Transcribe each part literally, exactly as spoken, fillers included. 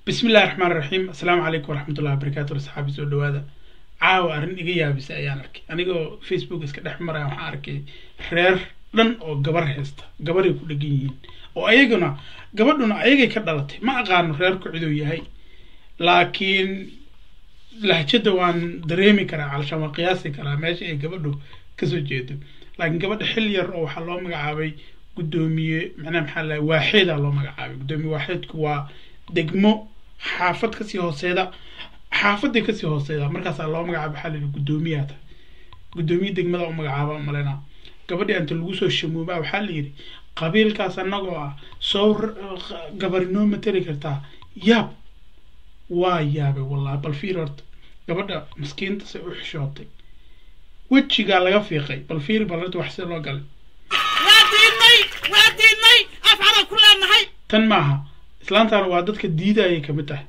بسم الله الرحمن الرحيم السلام عليكم ورحمة الله وبركاته أصحابي سو دوادا caawa arrin iga yaabisa ayaan arkay anigoo Facebook iska dhex maraya waxaan arkay reer dhan oo gabar haysta gabaray ku dhagan yihiin oo ayaguna gabadhuna ayagay ka dhalatay ma aqaano reerku ciduu yahay laakiin lahjada waan dareemi karaa calshan waan qiyaasi karaa meesha ay gabadhu ka soo jeedo laakiin gabadha xil yar oo waxa loo magacaabay gudoomiye macnaha maxaa la waaxida loo magacaabay gudoomiye waaxidku waa degmo xaafad ka sii hooseeda xaafadda ka sii hooseeda markaas loo magacaabo xal gudoomiyaha gudoomiye degmada oo magacaabo malena gabadhii inta lagu soo shamuubaa waxa la yiri qabiilkaas anagoo ah soo gabarino matali kartaa yaab waa yaabe wallahi bal fiirort gabadha miskiinta si u xishootay wajiga laga fiiqay bal fiir balad wax si loo galay waa diinay waa diinay afara kulanahay tan maaha islaantaan waa dadka diidayay kamid tahay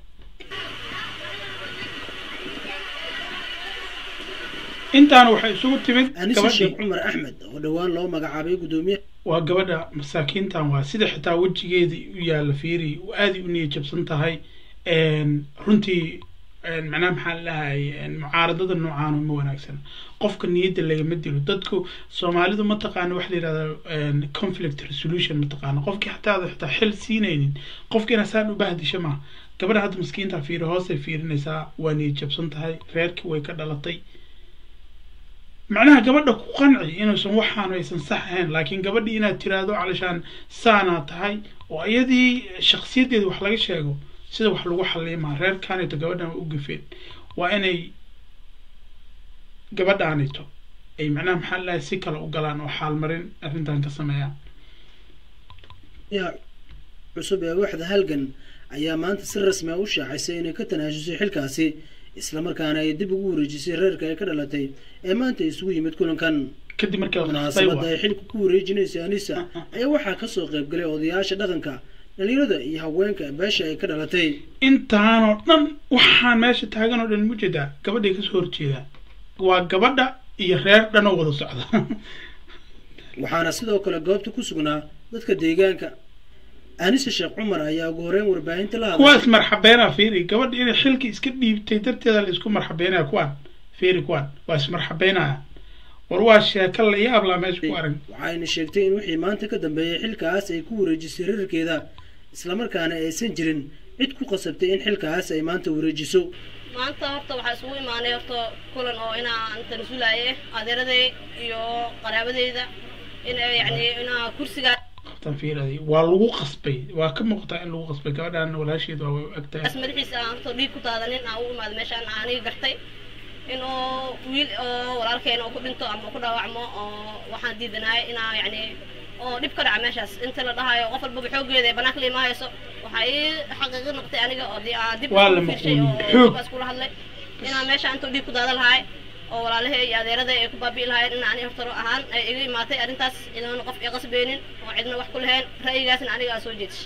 intaan waxay isugu timid gabadha Sheekh Umar Ahmed oo dhawaan loo magacaabay gudoomiye waa gabadha masaakiintan waa sida xitaa wajigeeda u yaala fiiri oo aad u niyad jabsan tahay een runtii een macnaha maxaa lahaay een mucaaradada noocaan ma wanaagsan qofka niyadda laga madilo dadku Soomaalidu ma taqaan wax la yiraahdo een conflict resolution ma taqaan qofkii xitaa xitaa xil siinaynin qofkiina saan u baahdisho ma gabadha hadda miskiinta fiiri hoose fiirinaysa waa niyad jabsan tahay reerkii way ka dhalatay معناها قبضة قنعي إنه سن وحنا يسن صحين لكن قبضة إنها ترادو علشان سانة هاي وأيدي شخصية دي وحلاقي شيء سيدا وحلو حلي مع رير كانت قبضة وقفين وأنا قبضة عنيتو أي معناها محل سكر وقلان وحال مرين أرنتان كسمايا يا عصب يا واحد هلقن أيام أنت سر رسمي وشا عيسين كتناجسي حلكاسي isla markaana ay dib ugu wareejisay reerka ay ka dhalatay ee maanta isugu yimid kulankan kadib markii munaasabada ay xilku ku wareejinaysa Anisa ayaa waxa ka soo qayb galay odayaasha dhaqanka dhalinyarada iyo haweenka beesha ay ka dhalatay intaan oo dhan waxaan meesha taagan oo dhan mujida gabadhay ka soo horjeeda waa gabadha iyo reer dhan oo wada socda waxaana sidoo kale goobta ku sugnaa dadka deegaanka Anisa Sheekh Umar ayaa ugu horeen warbaahinta la hadlay kuwaas marxabeena fiiri gabadha inay xilki iska dhiibtay darteeda la isku marxabeena kuwan fiiri kuwan waas marxabeena war waa sheekal la yaab la meesha ku arag waxayna sheegtay in wixii maanta ka dambeeyay xilkaas ay ku wareejisay reerkeeda isla markaana aysan jirin cid ku qasabtay in xilkaas ay maanta wareejiso maanta horta waxa isugu imaanay horta kulan oo inaan tansulaaye adeeraday iyo qaraabadeyda in ay yani inaa kursiga تنفيذي واللو قصبي وكم مقطع اللو قصبي كمان أنا ولا شيء ده أكتر اسم الحس أنا تضيف كتادنين أو ما مش أنا عني قرتي إنه ويل ولا ركين أو كل أنتو أما كل وعمو واحد دي دناي إنه يعني أو نبكر عماشاس أنت لا ده هاي وقفل ببحوج إذا بناكلي ما يسو وحي حقيقة نقطة أنا قاعد أدي ولا شيء بس كل هذا إنه مش أنتو دي كتادل هاي oo walaalahay iyo adeerada ay ku baabi'i lahayn in aan hortaro ahaan ay iga imaatay arintaas inaan qof iga qasbeenin oo cidna wax ku lahayn ra'yigaasna aniga soo jeedis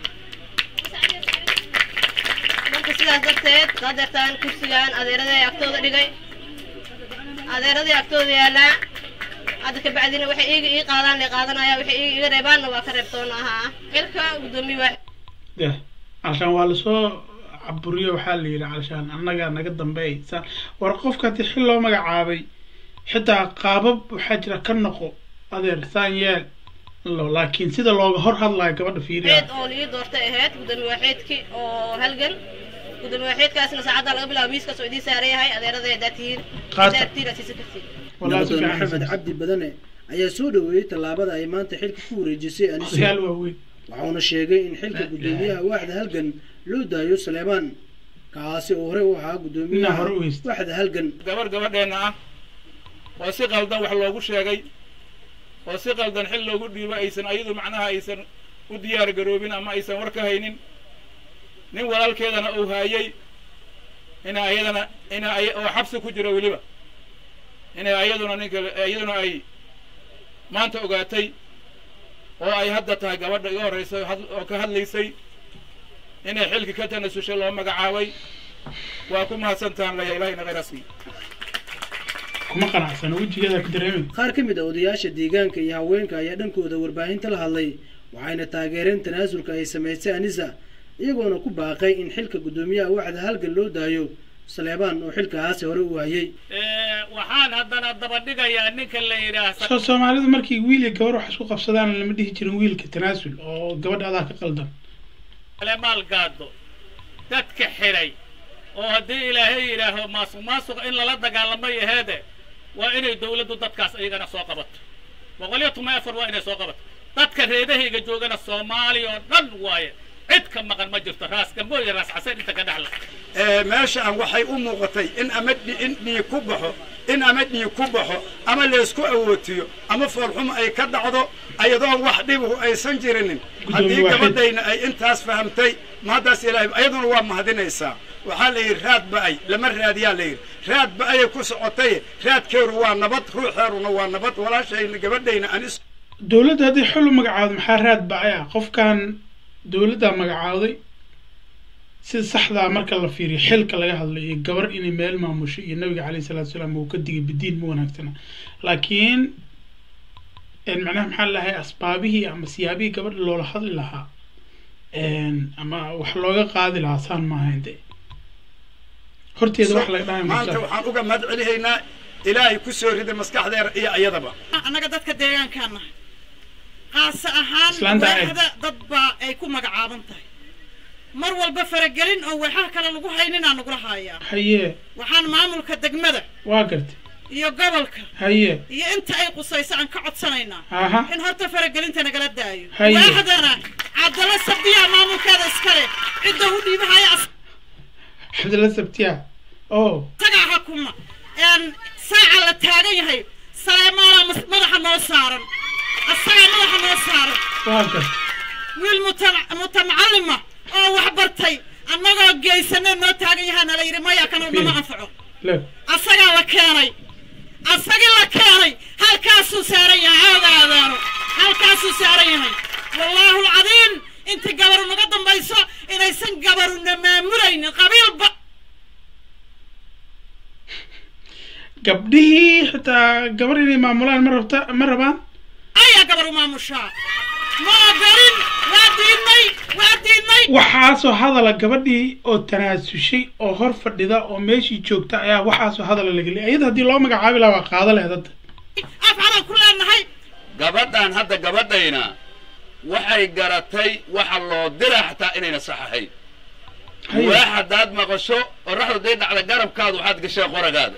marka sidaas darteed qadartaan kursigan adeerada ay agtooda dhigay adeerada ay agtooda yaala hadda ka bacdina waxay iga ii qaadaan la qaadanaya waxay iga reebaanna waa ka reebtoonaha xilka gudoomiye wax de ashan wala soo عبوريه وحال لي علشان أنا أنا قدام بي ورقف كانت حلو مجعابي حتى قابب وحجرة كنقو هذا ثانية الله لكن سيدا لو هر هلا قبل في رياض. هاد أولي دورته هاد قدام واحد كي أو هلجن قدام واحد كاسنا ساعات على قبل أبيس كسعودي سارية هاي هذا رضي داتير. داتير أسيس كثير. والله سبحان أحمد عبد البدني أي سودوي تلعبة أيمان تحلك كوري جسي أنيس. خيال وهوي. وعون الشيء إن حلك قداميها واحد هلجن لو دايو سليمان كاسي أوهري وحا قدوميها واحد هلقن قبر قبر دينا واسي قلدان وح لوغو شيغاي واسي قلدان حل لوغو ديبا ايسن ايدو معناها ايسن u diyaar garoobin ama aysan war ka haynin nin walaalkeedana uu haayay ina ayadana ina ay oo xabsi ku jiro waliba ina ayaduna ninka ayaduna ay maanta ogaatay oo ay hadda tahay gabadha iga horeysay oo ka hadlaysay إن حلك كتنا سوشيال الله مجعوي وأكون محسنتان لا إله إلا غير أسمي. كم قناع سنوجي هذا كدرهم. خارج من دودياش الديجان كي هوين كي يدن كود وربعين تلهالي وعين تاجرين تنازل كي سميت أنيسا iyagoona ku baaqay in xilka guddoomiyaha waaxda halgan loo daayo saleebaan oo xilkaasi hore u waayay waxaan haddana daba dhigayaa ninka la yidhaah soo soomaalidu markii wiil iyo gabar wax isku qabsadaan lama dhihi jirin wiilka tanaasul oo gabadha adaa ka qaldan maal gaado dadka xiray oo haddii ilaahay yidhaaho maasuq maasuq in lala dagaalamo yaheede waa inay dawladdu dadkaas iyagana soo qabato boqol iyo toban afar waa inay soo qabato dadka reedahayga joogana soomaaliya oo dhan waaye cid ka maqan ma jirto raas gambo iyo raas xasan inta ka dhaxla meeshaan waxay u muuqatay in ama in dhiig ku baxo in ama dhiig ku baxo ama laysku awootiyo ama foolxumo ay ka dhacdo ayadoon wax dhibuhu aysan jirinin haddii gabadhayna ay intaas fahamtay mahaddaas ilaahay ayaduna waa mahadinaysaa waxaa la yidhi raad ba'ay lama raadiyaa la yidhi raad ba'ayay ku socotay raadkeedu waa nabad ruuxeeruna waa nabad walaashayna gabadhayna anis dawladda haddii xul u magacaawdo maxaa raad ba'ay ah qofkan dawladdaa magacaawday sida saxdaa marka la fiiriyo xilka laga hadlo iyo gabar inay meel maamusho iyo nabiga calayhi salaatu wasalaam uu ka digay bidiin ma wanaagsana laakiin macnaha maxaa lahay asbaabihii ama siyaabihii gabadha loola hadli lahaa ama wax looga qaadi lahaa saan maahayn de horteeda wax laga dhahay maanta waxaan uga mahad celihaynaa ilaahay ku soo riday maskaxdeeda iyo iyadaba annaga dadka deegaankaan nahay qaasa ahaan waaxda dad baa ay ku magacaaban tahay mar walba faragelin oo waxaa kale lagu hayninaa nagula haayaa haye waxaan maamulka degmada waa gartay iyo gobolka haye iyo inta ay qusayso aan ka codsanaynaa aha in horta faragelinta nagala daayo haye waaxdana cabdalla sabtiya maamulkeeda iskale cidda u dhiibahaya cabdalla sabtiya oo tagaa xukuma een saaca la taagan yahay saleemaana madaxa noo saaran asaga madaxa noo saaran waa gartay wiil mutamacallima oo wax bartay annagoo geysanay noo taagan yahaana la yidhi maya kana nama anfaco asagaa la keenay asagii la keenay halkaasuu saaran yahay aadaadaano halkaasuu saaran yahay wallaahu alcadiim inta gabaru naga dambayso inaysan gabaruna maamulaynin qabiilba gabdhihii xitaa gabar inay maamulaan ma rabta ma rabaan ayaa gabar u maamushaa ma ogorin waa diidnay waa diidnay waxaasoo hadala gabadhii oo tanaasushay oo hor fadhida oo meeshii joogta ayaa waxaasoo hadala lageli iyada haddii loo magacaabi lahaa waa qaada lahayd hadda afcalaan ku leenahay gabadhan hadda gabadhayna waxay garatay waxa loo dira xataa inayna sax ahayn waa haddaad maqasho qorraxdu day dhacda garabkaadu waxaad gashay qoragaada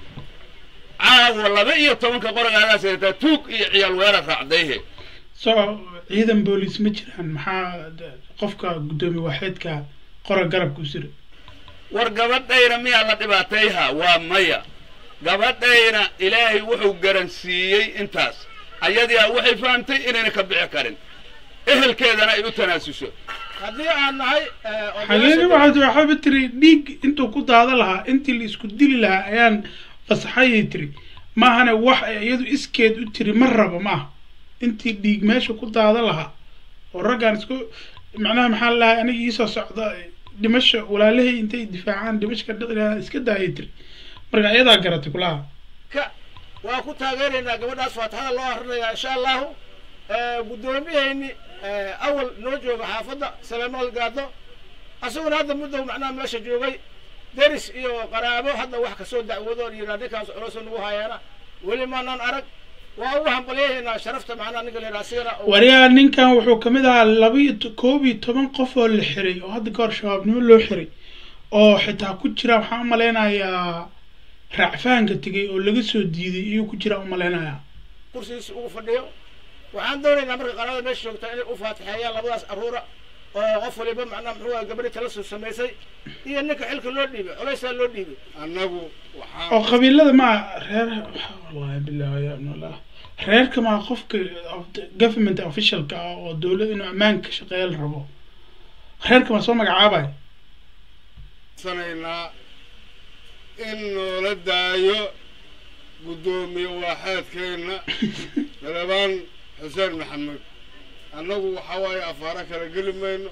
caawa laba iyo tobanka qoragaadaas heetaa tuug iyo ciyaal weerar raacdayhe soo ciidan booliis ma jiraan maxaa qofka guddoomiye waaxeedka qora garabka u sira war gabadhayna miyaa la dhibaatayha waa maya gabadhayna ilaahay wuxuu garansiiyey intaas ayadii waxay fahamtay inayna ka bixi karin ehelkeedana ay u tanaasusho haddii aan nahay xageeni waxaad waxaaba tiri dhiig intuu ku daada lahaa intii la isku dili lahaa ayaan fasaxayay tiri maahane wax iyadu iskeed u tiri ma rabo maaha intii dhiig meesha ku daada lahaa oo raggaan isku macnaha maxaa lahay aniga iisoo socda dhimasha walaalahay intay difaacaan dhimasha ka dhici lahaa iska daayay tiri marka iyadaa garatay kulaha ka waa ku taageeraynaa gabadhaas faataxada loo akrinayaa insha allahu guddoomiyahayni awal noo jooga xaafadda salenool gaado asaguna hadda muddo macnaha meesha joogay deris iyo qaraabo hadda wax kasoo dacwado yidhaa ninkaas culosoo nagu hayaana weli maanaan arag waa ugu hambalyahaynaa sharafta macnaha ninka la yidhaha sigana waryaa ninkan wuxuu kamid ahaa laba iyo koob iyo toban qof oo la xiray oo hadda kahor shabaabnimo loo xiray oo xitaa ku jira waxaan u malaynayaa raacfahanka tegay oo laga soo diiday iyuu ku jira u malaynayaa kursigiisa ugu fadhiyo waxaan doonaynaa marka qaraabada meesha joogta inay u faatixeeyaan labadaas aruura oo qof waliba macnaha muxuu ahaa gabadhi tala soo samaysay iyo ninka xilka loo dhiibay culaysaa loo dhiibay annagu waxaan oo qabiilada maa reer wallahi billahi ya ibnullah reerka maa qofka government officialka ah oo dawladda inuu ammaanka shaqeeya la rabo reerka maa soo magacaabay sanaynaa in noola daayo guddoomiye waaxeedkeenna dalabaan xuseen maxamed annagu waxaa waaye afaara kala geli mayno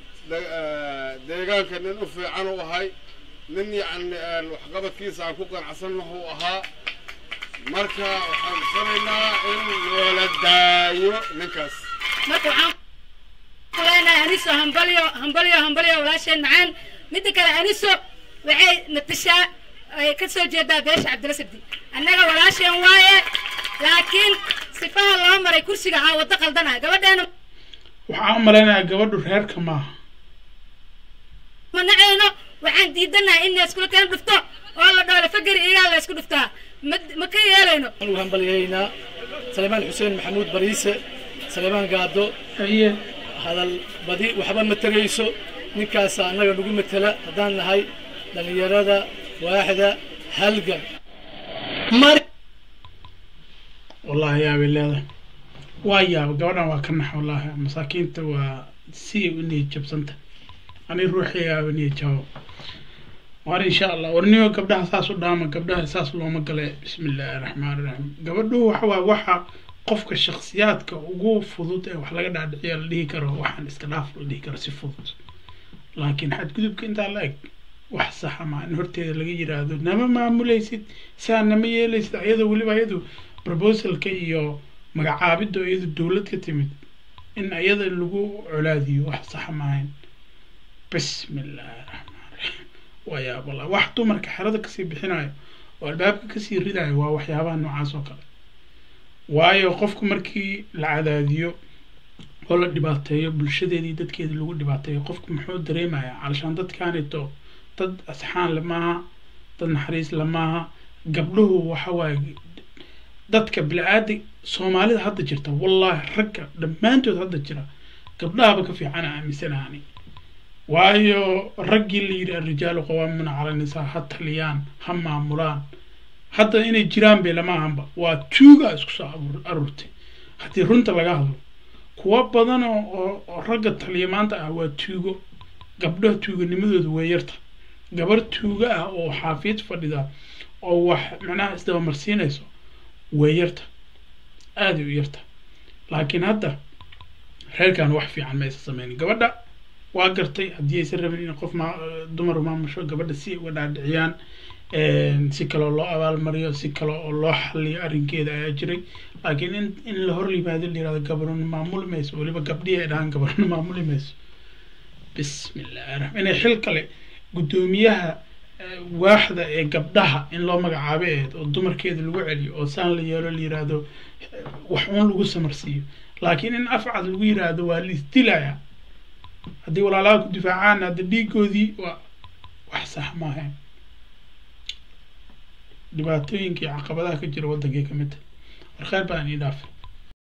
deegaanka nin u fiican u ahay nin yacni waxqabadkiisa aan ku qanacsannahu ahaa marka waxaan sanaynaa in noola daayo ninkaas marka waxaan ku leenahay أنيسو همبليو همبليو همبليو ولا شيء معان مدة كلا أنيسو وعي نتشا كسو جدا بيش عبد الرسدي أنا ولا شيء وايه لكن صفها الله مرة كرسي عاود دقل دنا قبل أنا وعمل أنا قبل رهير كمان من عينه وعندي دنا إني أسكول كان دفتة والله دولة فقر إيه الله أسكول دفتة ما كي يلينه وهم بلينا سليمان حسين محمود بريسة سليمان قادو هي هذا البديء وحبا متريسو نكاسا أنا نقول مثلا هدان هاي لأن يرادا واحدة هلقا مر والله يا بالله ويا قولنا وكنا والله مساكين تو سي وني جبسنت أنا روحي يا وني جاو وإن شاء الله ورنيو قبلها أساس وداما قبلها أساس الله مقلة بسم الله الرحمن الرحيم قبله وحوا وحا قفك الشخصيات كوقوف فضوط وحلاقة دعد عيال اللي كره وحا الاستلاف اللي كره سي فضوط لكن حد كذب كنت عليك وحصحة مع نهرتي اللي يجري هذا نما ما مليست سان نما يليست أيضا ولي بأيضا بروبوسل كيو مقعابد أيضا الدولة كتمت إن أيضا اللقو علادي وحصحة معين بسم الله الرحمن الرحيم ويا والله واحد مرك حرده كسي بحنايو والباب كسي ريداي waa waxyaabaha noocaas oo kale waayo qofku markii la cadaadiyo oo la dhibaateeyo bulshadeedii dadkeedii lagu dhibaateeyo qofku muxuu dareemayaa calashaan dadkaanito dad asxaan lamaha dad naxariis lamaha gabdhuhu waxa waaye dadka bilaaadi Soomaalida hadda jirta wallahi ragga dhamaantood hadda jira gabdhaha ka fiican aaminsanaani waayo raggi li yiri rijaal qawaamun ala nisaa hatta liyaan hama mulaan hadda inay jiraan bay lama ahanba waa tuuga isku soo arurtay hadii runta laga hadlo kuwa badan oo ragga taliyaanta ah waa tuugo gabdhaha tuuganimadoodu way yarta gabar tuuga ah oo xaafid fadhida oo wax macnaha isdaba marsiinayso way yarta aad u yarta laakiin hadda reerkan wax fiican ma sameeyeen gabadha waa gartay hadii ay rabeen in qof ma dumar ma musho gabadha si uga dhaadhiciyaan ee si kale loo abaal mariyo si kale oo loo xalliyo arrinkeeda ayaa jiray laakiin in in la hor libaado leeyahay gabarun maamul mees waliba gabdhiye ay dhahan gabarun maamul mees bismillaah rahmaan xil kale gudoomiyaha waaxda ee gabdhaha in loo magacaabo oo dumarkeeda lagu celiyo oo saan la yeelo la yiraahdo wax uun lagu samarsiyo laakiin in afcad lagu yiraahdo waa la istilaya haddii walaalaha ku difaacaan hadda dhiigoodii waa wax sax ma ahayn dhibaatooyinkii caqabadaha ka jira waddankii ka mid ah war khayr baan ii dhaafay